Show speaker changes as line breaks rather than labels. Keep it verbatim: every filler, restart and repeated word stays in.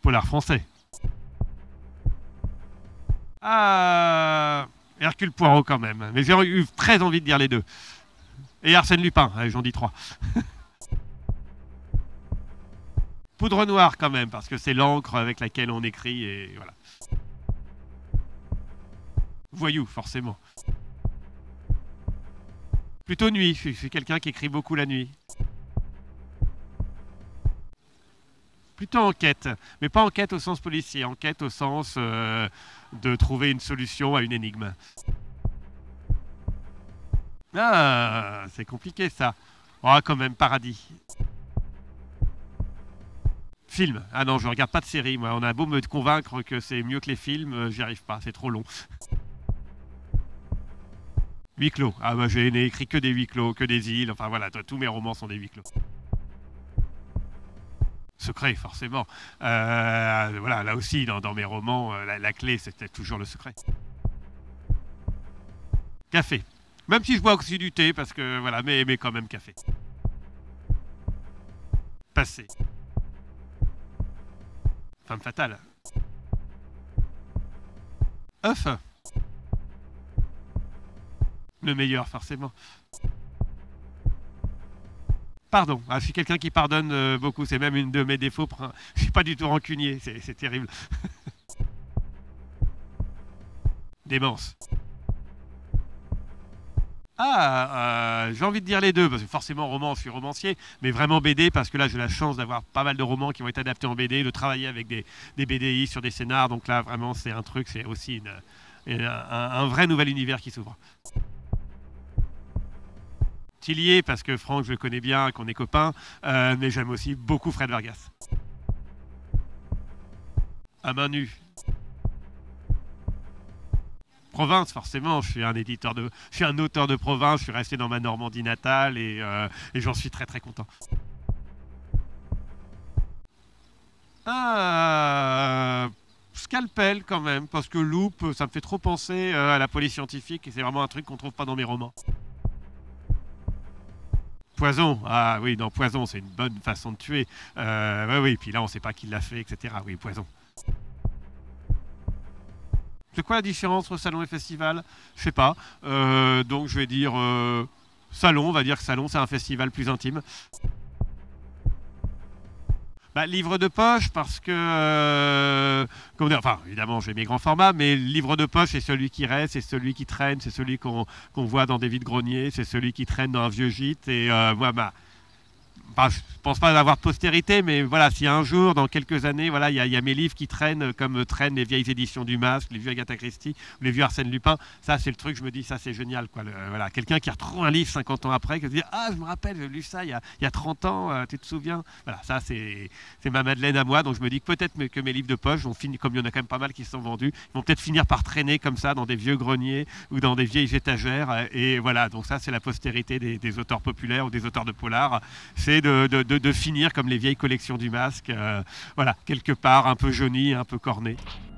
polar français. Ah, Hercule Poirot quand même. Mais j'ai eu très envie de dire les deux. Et Arsène Lupin, allez, j'en dis trois. Poudre noire quand même, parce que c'est l'encre avec laquelle on écrit et voilà. Voyou, forcément. Plutôt nuit, je suis quelqu'un qui écrit beaucoup la nuit. Plutôt enquête, mais pas enquête au sens policier, enquête au sens euh, de trouver une solution à une énigme. Ah, c'est compliqué ça. Oh, quand même, paradis. Film. Ah non, je regarde pas de série, moi. On a beau me convaincre que c'est mieux que les films, j'y arrive pas, c'est trop long. Huis clos. Ah bah j'ai écrit que des huis clos, que des îles, enfin voilà, tous mes romans sont des huis clos. Secret, forcément. Euh, voilà, là aussi, dans, dans mes romans, la, la clé, c'était toujours le secret. Café. Même si je bois aussi du thé, parce que voilà, mais, mais quand même café. Passé. Femme fatale. Œuf. Le meilleur, forcément. Pardon. Ah, je suis quelqu'un qui pardonne euh, beaucoup. C'est même une de mes défauts. Je suis pas du tout rancunier. C'est terrible. Démence. Ah, euh, j'ai envie de dire les deux, parce que forcément roman, je suis romancier, mais vraiment B D, parce que là j'ai la chance d'avoir pas mal de romans qui vont être adaptés en B D, de travailler avec des, des B D I sur des scénars, donc là vraiment c'est un truc, c'est aussi une, une, un, un vrai nouvel univers qui s'ouvre. Tillier, parce que Franck je le connais bien, qu'on est copains, euh, mais j'aime aussi beaucoup Fred Vargas. À main nue. Province, forcément, je suis un éditeur de, je suis un auteur de province, je suis resté dans ma Normandie natale et, euh, et j'en suis très très content. Ah, scalpel quand même, parce que loupe, ça me fait trop penser à la police scientifique et c'est vraiment un truc qu'on trouve pas dans mes romans. Poison, ah oui, non, poison, c'est une bonne façon de tuer. Euh, oui, oui, puis là on sait pas qui l'a fait, et cetera. Oui, poison. C'est quoi la différence entre salon et festival? Je sais pas. Euh, donc je vais dire euh, salon, on va dire que salon c'est un festival plus intime. Bah, livre de poche parce que, euh, comment dire, enfin évidemment j'ai mes grands formats, mais le livre de poche c'est celui qui reste, c'est celui qui traîne, c'est celui qu'on qu'on voit dans des vides-greniers, c'est celui qui traîne dans un vieux gîte et euh, moi bah, Enfin, je pense pas avoir de postérité, mais voilà, si un jour, dans quelques années, voilà, il y, y a mes livres qui traînent comme traînent les vieilles éditions du Masque, les vieux Agatha Christie, ou les vieux Arsène Lupin, ça c'est le truc, je me dis, ça c'est génial, quoi. Le, voilà, quelqu'un qui retrouve un livre cinquante ans après, qui se dit, ah, je me rappelle, j'ai lu ça il y a, il y a trente ans, euh, tu te souviens? Voilà, ça c'est ma Madeleine à moi, donc je me dis que peut-être que mes livres de poche vont finir, comme il y en a quand même pas mal qui sont vendus, ils vont peut-être finir par traîner comme ça dans des vieux greniers ou dans des vieilles étagères, et voilà, donc ça c'est la postérité des, des auteurs populaires ou des auteurs de polar, c'est de, de, de, de finir comme les vieilles collections du Masque, euh, voilà, quelque part un peu jauni, un peu corné.